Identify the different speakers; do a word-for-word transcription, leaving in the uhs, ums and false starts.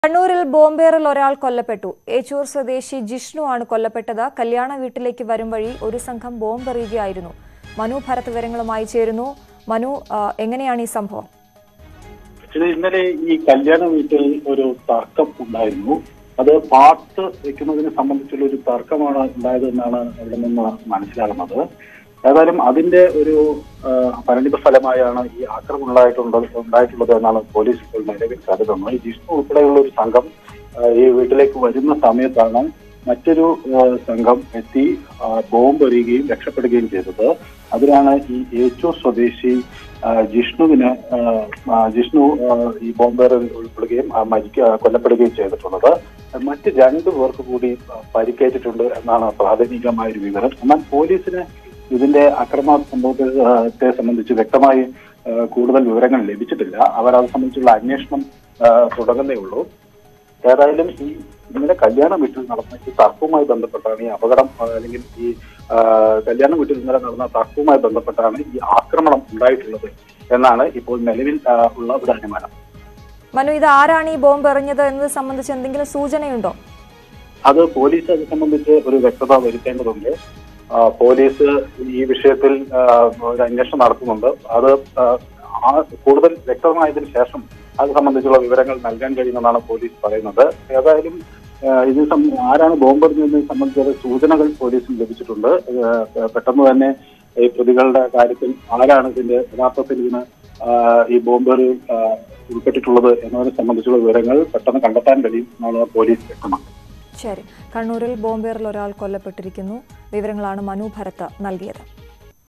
Speaker 1: കണ്ണൂരിൽ ബോംബേറിൽ ഒരാൾ കൊല്ലപ്പെട്ടു. ഏച്ചൂർ സ്വദേശി ജിഷ്ണു ആണ് കൊല്ലപ്പെട്ടത്. കല്യാണ വീട്ടിലേക്ക് വരും വഴി ഒരു സംഘം ബോംബെറിയുകയായിരുന്നു. മനു ഭരത് വിവരങ്ങളുമായി ചേരുന്നു. മനു, എങ്ങനെയാണ് ഈ സംഭവം?
Speaker 2: ഇന്നലെ ഈ കല്യാണ വീട്ടിൽ ഒരു തർക്കം ഉണ്ടായിരുന്നു. അത് പാട്ട് വെക്കുന്നതിനെ സംബന്ധിച്ചുള്ള ഒരു തർക്കമാണ് ഉണ്ടായതെന്നാണ് അവിടെ നിന്ന് മനസ്സിലാകുന്നത്. ഏതായാലും അതിന്റെ ഒരു പരിണിത ഫലമായാണ് ഈ ആക്രമണം ഉണ്ടായിട്ടുള്ളത് ഉണ്ടായിട്ടുള്ളത് എന്നാണ് പോലീസ് ഇപ്പോൾ നിലവിൽ കരുതുന്നത്. ഈ ജിഷ്ണു ഉൾപ്പെടെയുള്ള ഒരു സംഘം ഈ വീട്ടിലേക്ക് വരുന്ന സമയത്താണ് മറ്റൊരു സംഘം എത്തി ബോംബ് എറിയുകയും രക്ഷപ്പെടുകയും ചെയ്തത്. അതിലാണ് ഈ ഏച്ചൂർ സ്വദേശി ജിഷ്ണുവിന് ജിഷ്ണു ഈ ബോംബേറിൽ ഉൾപ്പെടുകയും മരിക്ക കൊല്ലപ്പെടുകയും ചെയ്തിട്ടുള്ളത്. മറ്റ് രണ്ടു പേർക്ക് കൂടി പരിക്കേറ്റിട്ടുണ്ട് എന്നാണ് പ്രാഥമികമായ ഒരു വിവരം. എന്നാൽ പോലീസിന് ഇതിന്റെ അക്രമ സംഭവത്തെ സംബന്ധിച്ച് വ്യക്തമായി കൂടുതൽ വിവരങ്ങൾ ലഭിച്ചിട്ടില്ല. അവർ അത് സംബന്ധിച്ചുള്ള അന്വേഷണം തുടങ്ങുന്നേ ഉള്ളൂ. ഏതായാലും ഈ ഇന്നലെ കല്യാണ വീട്ടിൽ നടന്ന ഈ തർക്കവുമായി ബന്ധപ്പെട്ടാണ് ഈ അപകടം, അല്ലെങ്കിൽ ഈ കല്യാണ വീട്ടിൽ ഇന്നലെ നടന്ന തർക്കവുമായി ബന്ധപ്പെട്ടാണ് ഈ ആക്രമണം ഉണ്ടായിട്ടുള്ളത് എന്നാണ് ഇപ്പോൾ നിലവിൽ ഉള്ള ഒരു അനുമാനം.
Speaker 1: മനു, ഇത് ആരാണ് ഈ ബോംബ് എറിഞ്ഞത് എന്നത് സംബന്ധിച്ച് എന്തെങ്കിലും സൂചനയുണ്ടോ? അത്
Speaker 2: പോലീസ് അത് സംബന്ധിച്ച് ഒരു വ്യക്തത വരുത്തേണ്ടതുണ്ട്. പോലീസ് ഈ വിഷയത്തിൽ ഒരു അന്വേഷണം നടത്തുന്നുണ്ട്. അത് കൂടുതൽ വ്യക്തമായതിനു ശേഷം അത് സംബന്ധിച്ചുള്ള വിവരങ്ങൾ നൽകാൻ കഴിയുമെന്നാണ് പോലീസ് പറയുന്നത്. ഏതായാലും ഇത് ആരാണ് ബോംബെറിഞ്ഞതിനെ സംബന്ധിച്ചുള്ള സൂചനകൾ പോലീസിന് ലഭിച്ചിട്ടുണ്ട്. പെട്ടെന്ന് തന്നെ ഈ പ്രതികളുടെ കാര്യത്തിൽ ആരാണ് ഇതിന്റെ യഥാർത്ഥത്തിൽ ഇതിന് ഈ ബോംബേറിൽ ഉൾപ്പെട്ടിട്ടുള്ളത് എന്നതിനെ സംബന്ധിച്ചുള്ള വിവരങ്ങൾ പെട്ടെന്ന് കണ്ടെത്താൻ കഴിയും എന്നാണ് പോലീസ് വ്യക്തമാക്കുന്നത്.
Speaker 1: ശരി, കണ്ണൂരിൽ ബോംബേറിൽ ഒരാൾ കൊല്ലപ്പെട്ടിരിക്കുന്നു. വിവരങ്ങളാണ് മനു ഭരത് നൽകിയത്.